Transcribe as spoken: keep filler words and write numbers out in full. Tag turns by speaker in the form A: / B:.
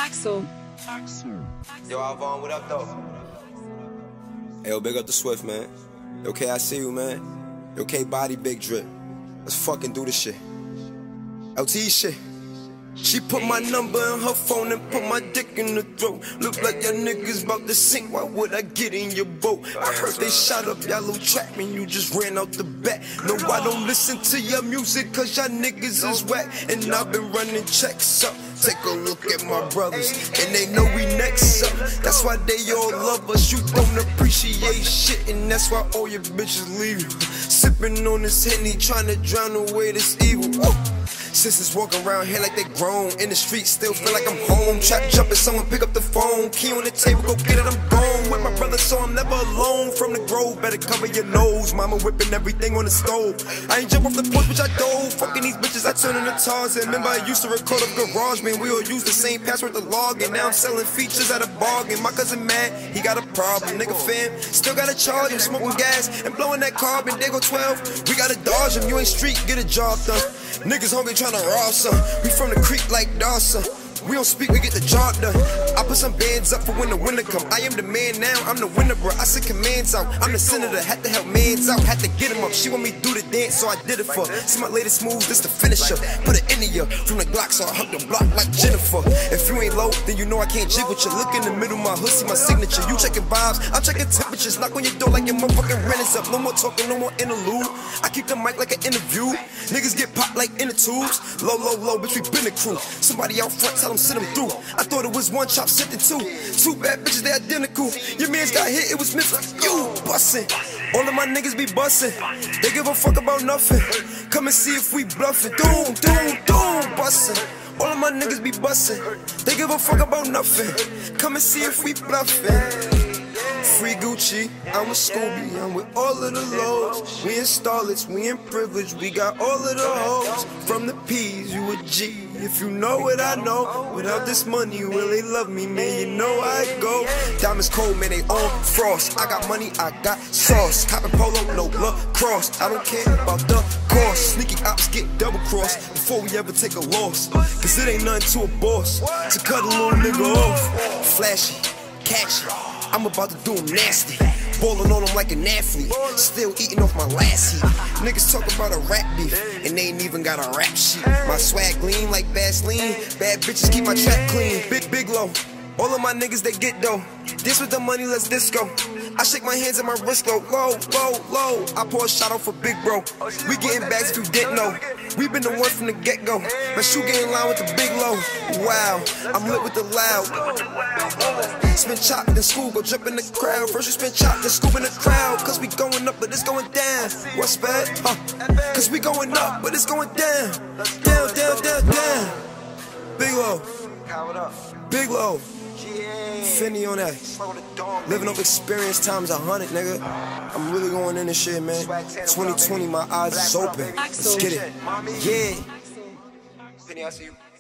A: Axel.
B: Yo, Alvon, what up, though? Hey, yo, big up the Swift, man. Yo, K, I see you, man. Yo, K, body, big drip. Let's fucking do this shit. L T E shit. She put my number in her phone and put my dick in the throat. Look like y'all niggas about to sink, why would I get in your boat? I heard they shot up y'all little trap and you just ran out the back. No, I don't listen to your music cause y'all niggas is whack. And I've been running checks up. Take a look at my brothers and they know we next up. That's why they all love us, you don't appreciate shit. And that's why all your bitches leave you. Sipping on this Henny, trying to drown away this evil. Whoa. Sisters walk around here like they grown. In the street, still feel like I'm home. Trap jumping, someone pick up the phone. Key on the table, go get it, I'm gone. With my brother, so I'm never alone. From the grove, better cover your nose. Mama whipping everything on the stove. I ain't jump off the porch, which I dove. Fucking these bitches, I turn into Tarzan. Remember, I used to record up garage, man. We all use the same password to log in. Now I'm selling features at a bargain. My cousin mad, he got a problem. Nigga fam, still gotta charge him. Smoking gas and blowing that carbon. They go twelve, we gotta dodge him. You ain't street, get a job done. Niggas hungry tryna rob some. We from the creek like Dawson. We don't speak, we get the job done. I put some bands up for when the winter come. I am the man now, I'm the winner, bro. I send commands out. I'm the senator, had to help mans out, had to get him up. She want me to do the dance, so I did it for her. See my latest moves, this the finisher. Put it in the from the Glock, so I hug the block like Jennifer. If you ain't low, then you know I can't jig with you. Look in the middle, my hood, see my signature. You checking vibes, I'm checking temperatures. Knock on your door like your motherfucking rent is up. No more talking, no more interlude. I keep the mic like an interview. Niggas get popped like inner tubes. Low, low, low, bitch, we been a crew. Somebody out front, tell them sit them through. I thought it was one chop, sent it two. Two bad bitches, they identical. Your mans got hit, it was meant for you. Bussin'. All of my niggas be bussin'. They give a fuck about nothing. Come and see if we bluffin'. Doom, doom, doom, bussin'. All of my niggas be bussin'. They give a fuck about nothing. Come and see if we bluffin'. Free Gucci, I'm with Scooby, I'm with all of the lows. We in starlets, we in privilege, we got all of the hoes. From the P's, you a G, if you know what I know. Without this money, will they love me, man, you know I go. Diamonds cold, man, they on frost. I got money, I got sauce. Coppin' polo, no blood cross. I don't care about the cost. Sneaky ops get double crossed before we ever take a loss. Cause it ain't nothing to a boss to cut a little nigga off. Flashy, catchy, I'm about to do him nasty. Ballin' on him like an athlete. Still eating off my last heat. Niggas talk about a rap beef, and they ain't even got a rap sheet. My swag lean like Vaseline. Bad bitches keep my trap clean. Big, big low. All of my niggas, they get dough. This with the money, let's disco. I shake my hands and my wrist go low, low, low. I pour a shot out for big bro. We getting bags if you didn't know. We been the one from the get-go. But you get in line with the big low. Wow, I'm lit with the loud. Spin chop in school, go jump in the crowd. First you spin chop, then scoop in the crowd. Cause we going up, but it's going down. What's bad? Huh? Cause we going up, but it's going down. Down, down, down, down. Big low. Big low. Finny on that. Living up experience times a hundred, nigga. I'm really going in this shit, man. twenty twenty, my eyes is open. Let's get it. Yeah. Finny, I see you.